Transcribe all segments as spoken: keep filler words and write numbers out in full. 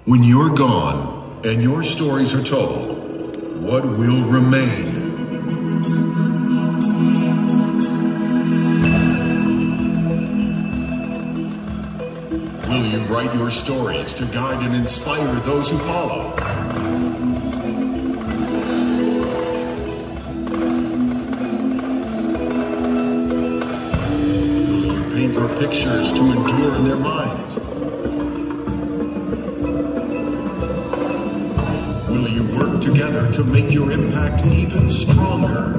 When you're gone and your stories are told, what will remain? Will you write your stories to guide and inspire those who follow? Will you paint your pictures to endure in their minds? Will you work together to make your impact even stronger?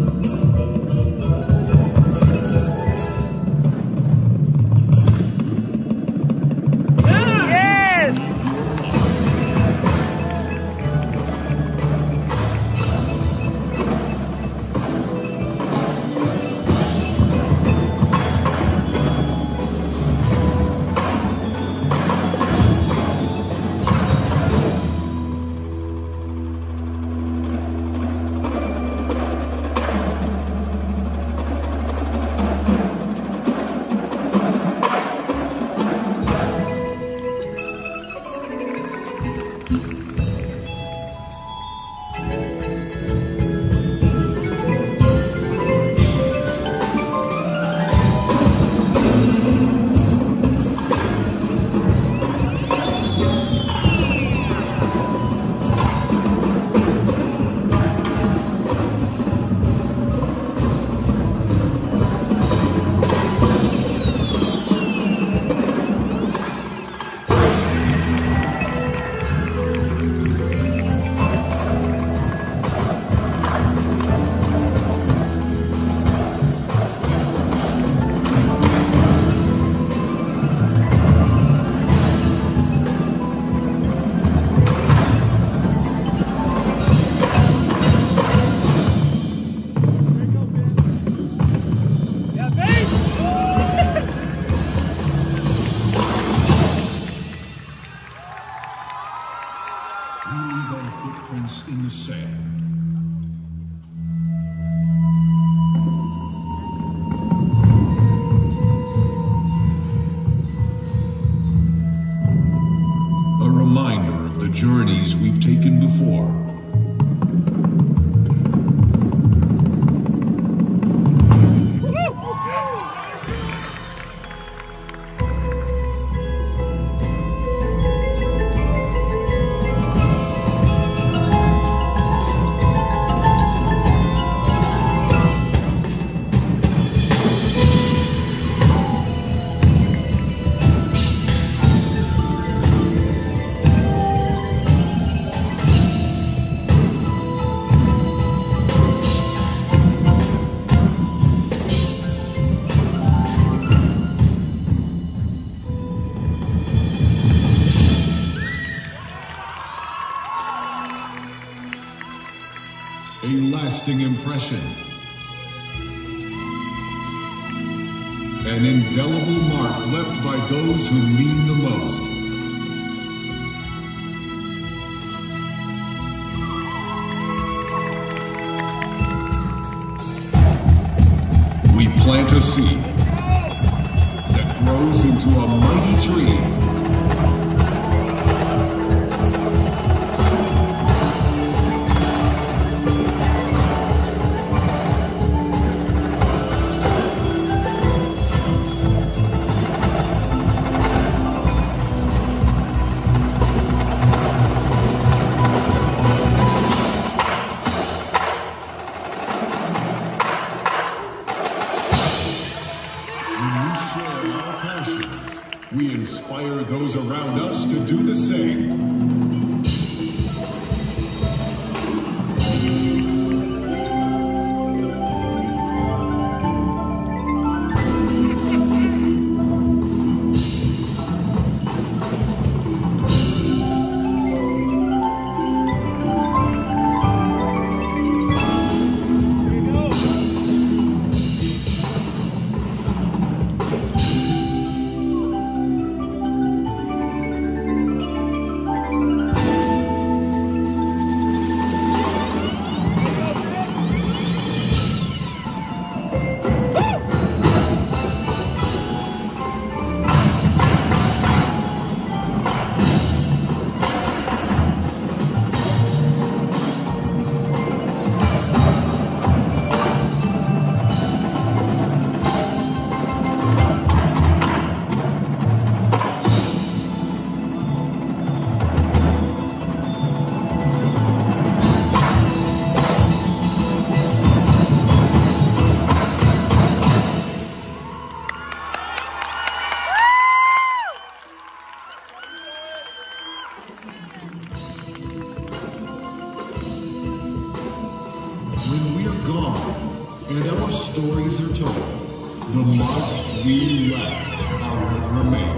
In the sand. A reminder of the journeys we've taken before. A lasting impression. An indelible mark left by those who mean the most. We plant a seed that grows into a mighty tree. We inspire those around us to do the same. and our stories are told. The marks we left are what remain.